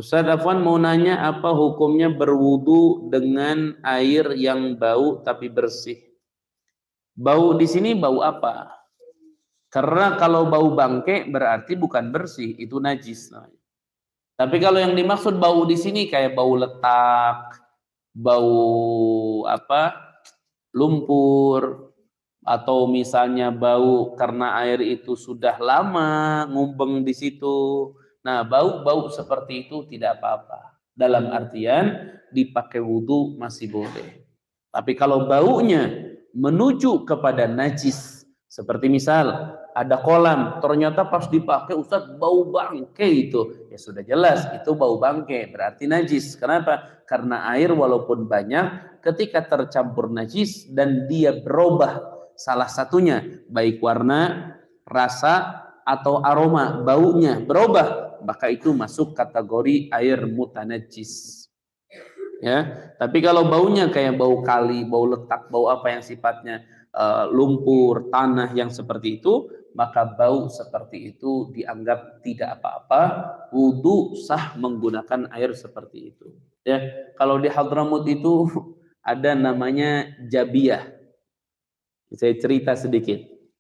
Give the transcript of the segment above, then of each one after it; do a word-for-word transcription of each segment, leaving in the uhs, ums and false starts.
Ustaz Afwan mau nanya apa hukumnya berwudu dengan air yang bau tapi bersih? Bau di sini bau apa? Karena kalau bau bangke berarti bukan bersih, itu najis. Tapi kalau yang dimaksud bau di sini kayak bau letak, bau apa? Lumpur, atau misalnya bau karena air itu sudah lama ngumbeng di situ. Nah, bau-bau seperti itu tidak apa-apa. Dalam artian dipakai wudhu masih boleh. Tapi kalau baunya menuju kepada najis, seperti misal ada kolam, ternyata pas dipakai Ustaz bau bangke itu, ya sudah jelas itu bau bangke, berarti najis. Kenapa? Karena air walaupun banyak, ketika tercampur najis dan dia berubah salah satunya, baik warna, rasa, atau aroma, baunya berubah, maka itu masuk kategori air mutanajjis. Ya, tapi kalau baunya kayak bau kali, bau letak, bau apa yang sifatnya uh, lumpur, tanah yang seperti itu, maka bau seperti itu dianggap tidak apa-apa, wudu sah menggunakan air seperti itu. Ya, kalau di Hadramut itu ada namanya jabiyah. Saya cerita sedikit.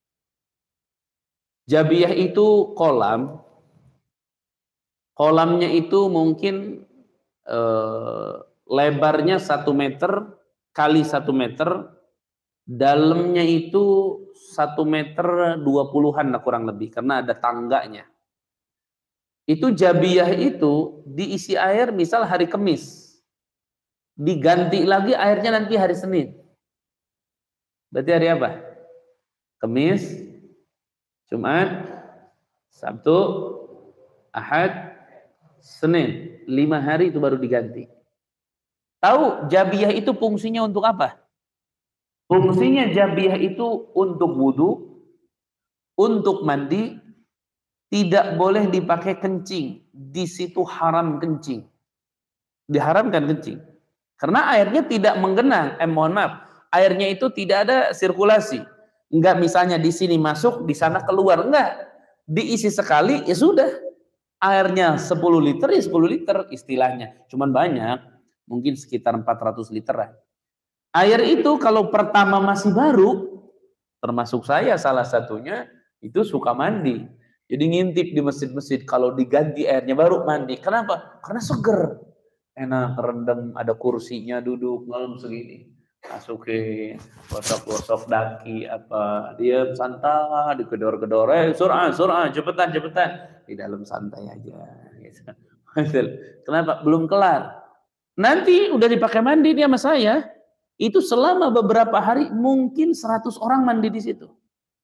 Jabiyah itu kolam, kolamnya itu mungkin eh, lebarnya satu meter kali satu meter, dalamnya itu satu meter dua puluhan lah kurang lebih, karena ada tangganya. Itu jabiyah itu diisi air misal hari Kamis, diganti lagi airnya nanti hari Senin. Berarti hari apa? Kamis, Jumat, Sabtu, Ahad, Senin. Lima hari itu baru diganti. Tahu jabiyah itu fungsinya untuk apa? Fungsinya jabiyah itu untuk wudhu, untuk mandi, tidak boleh dipakai kencing. Di situ haram kencing. Diharamkan kencing. Karena airnya tidak menggenang. Eh mohon maaf, airnya itu tidak ada sirkulasi. Enggak misalnya di sini masuk, di sana keluar. Enggak. Diisi sekali, ya sudah. Airnya sepuluh liter, ya sepuluh liter istilahnya. Cuman banyak. Mungkin sekitar empat ratus literan. Air itu kalau pertama masih baru, termasuk saya salah satunya, itu suka mandi. Jadi ngintip di masjid-masjid. Kalau diganti airnya baru mandi. Kenapa? Karena seger. Enak, rendam, ada kursinya, duduk, malam segini. Masukin gosok-gosok daki apa, dia santai digedor-gedor, eh surah surah cepetan cepetan, di dalam santai aja gitu. Kenapa belum kelar, nanti udah dipakai mandi dia sama saya itu selama beberapa hari mungkin seratus orang mandi di situ,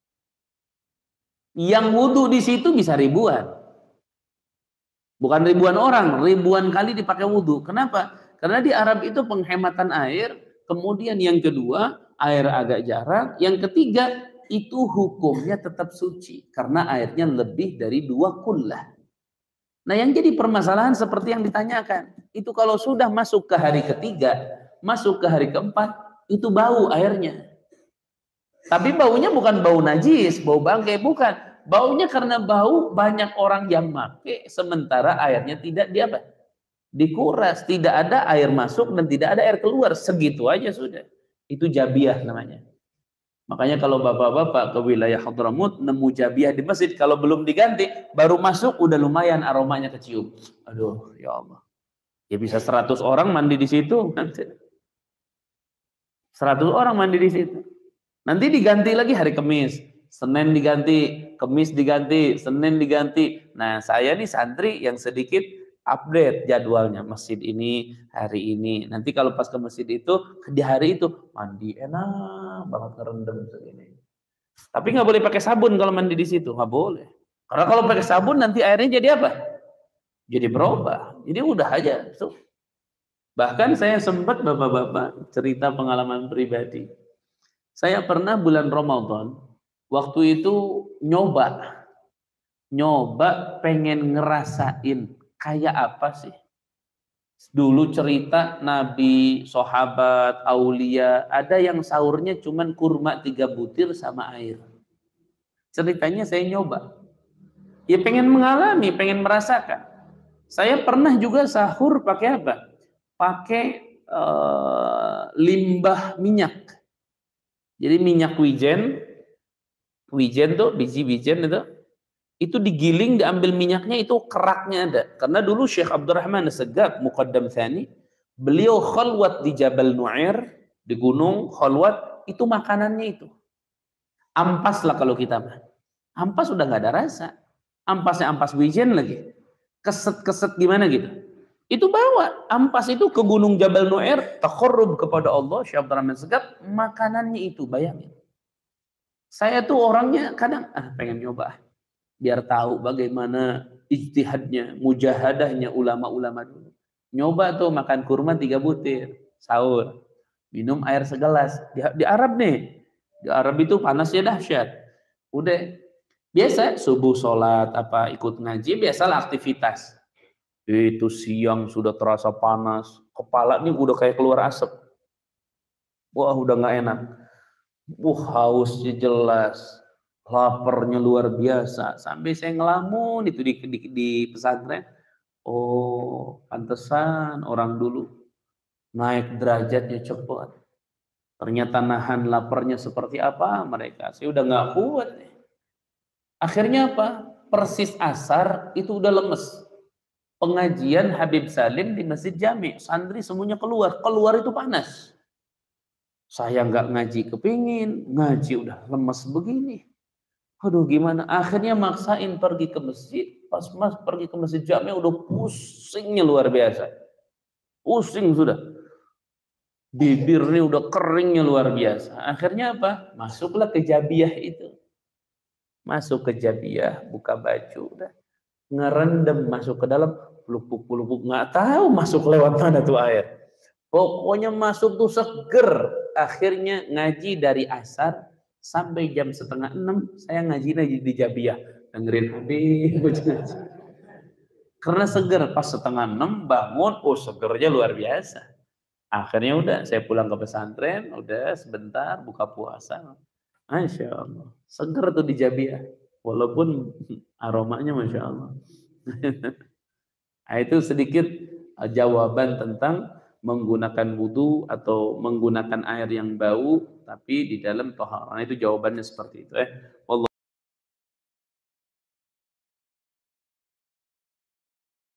yang wudhu di situ bisa ribuan, bukan ribuan orang, ribuan kali dipakai wudhu. Kenapa? Karena di Arab itu penghematan air. Kemudian yang kedua, air agak jarang. Yang ketiga, itu hukumnya tetap suci. Karena airnya lebih dari dua kullah. Nah yang jadi permasalahan seperti yang ditanyakan. Itu kalau sudah masuk ke hari ketiga, masuk ke hari keempat, itu bau airnya. Tapi baunya bukan bau najis, bau bangkai, bukan. Baunya karena bau banyak orang yang pakai, sementara airnya tidak di apa? Dikuras, tidak ada air masuk dan tidak ada air keluar, segitu aja sudah. Itu jabiyah namanya. Makanya kalau bapak-bapak ke wilayah Hadramut nemu jabiyah di masjid, kalau belum diganti baru masuk udah lumayan aromanya kecium. Aduh ya Allah, ya bisa seratus orang mandi di situ, seratus orang mandi di situ. Nanti diganti lagi hari Kamis, Senin diganti, Kamis diganti, Senin diganti. Nah saya nih santri yang sedikit update jadwalnya, masjid ini hari ini. Nanti kalau pas ke masjid itu di hari itu mandi enak banget, ngerendam segini. Tapi nggak boleh pakai sabun kalau mandi di situ, nggak boleh. Karena kalau pakai sabun nanti airnya jadi apa? Jadi berubah. Jadi udah aja. So, bahkan saya sempat bapak-bapak cerita pengalaman pribadi. Saya pernah bulan Ramadan waktu itu nyoba, nyoba pengen ngerasain kayak apa sih? Dulu cerita Nabi, sahabat, aulia, ada yang sahurnya cuman kurma tiga butir sama air. Ceritanya saya nyoba. Ya pengen mengalami, pengen merasakan. Saya pernah juga sahur pakai apa? Pakai uh, limbah minyak. Jadi minyak wijen, wijen tuh biji wijen itu, itu digiling, diambil minyaknya, itu keraknya ada. Karena dulu Syekh Abdurrahman As-Segaf, Muqaddam Tsani, beliau khalwat di Jabal Nu'air, di gunung khalwat, itu makanannya itu. Ampas lah kalau kita mah. Ampas udah nggak ada rasa. Ampasnya ampas wijen lagi. Keset-keset gimana gitu. Itu bawa ampas itu ke gunung Jabal Nu'air, taqarrub kepada Allah, Syekh Abdurrahman As-Segaf, makanannya itu, bayangin. Saya tuh orangnya kadang ah pengen nyoba biar tahu bagaimana ijtihadnya, mujahadahnya ulama-ulama dulu. Nyoba tuh makan kurma tiga butir, sahur. Minum air segelas. Di, di Arab nih. Di Arab itu panasnya dahsyat. Udah biasa subuh sholat apa ikut ngaji, biasalah aktivitas. Itu siang sudah terasa panas, kepala nih udah kayak keluar asap. Wah, udah nggak enak. Wah, hausnya jelas. Laparnya luar biasa, sampai saya ngelamun itu di, di, di pesantren. Oh, pantesan orang dulu naik derajatnya cepat. Ternyata nahan laparnya seperti apa mereka. Saya udah nggak kuat. Akhirnya apa? Persis asar itu udah lemes. Pengajian Habib Salim di Masjid Jami, santri semuanya keluar. Keluar itu panas. Saya nggak ngaji kepingin, ngaji udah lemes begini. Aduh gimana, akhirnya maksain pergi ke masjid. Pas mas pergi ke Masjid Jami udah pusingnya luar biasa. Pusing sudah. Bibirnya udah keringnya luar biasa. Akhirnya apa? Masuklah ke Jabiyah itu. Masuk ke Jabiyah, buka baju, udah ngerendam masuk ke dalam, pelupuk-pelupuk, nggak tahu masuk lewat mana tuh air. Pokoknya masuk tuh seger. Akhirnya ngaji dari asar sampai jam setengah enam saya ngaji lagi di Jabiyah, dengerin Habib ngaji. Karena seger, pas setengah enam bangun, oh segernya luar biasa. Akhirnya udah saya pulang ke pesantren, udah sebentar buka puasa. Masya Allah, seger tuh di Jabiyah, walaupun aromanya Masya Allah. Nah, itu sedikit jawaban tentang menggunakan wudu atau menggunakan air yang bau tapi di dalam tohar. Nah, itu jawabannya seperti itu. Eh,